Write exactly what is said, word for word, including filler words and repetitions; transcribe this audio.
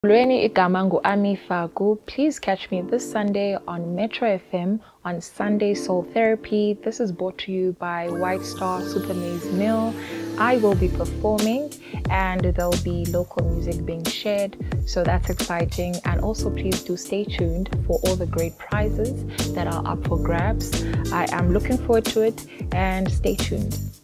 Lweni igama ngu-Ami Faku. Please catch me this Sunday on Metro F M on Sunday Soul Therapy. This is brought to you by White Star Super Maize Mill. I will be performing and there'll be local music being shared, so that's exciting. And also please do stay tuned for all the great prizes that are up for grabs. I am looking forward to it, and stay tuned.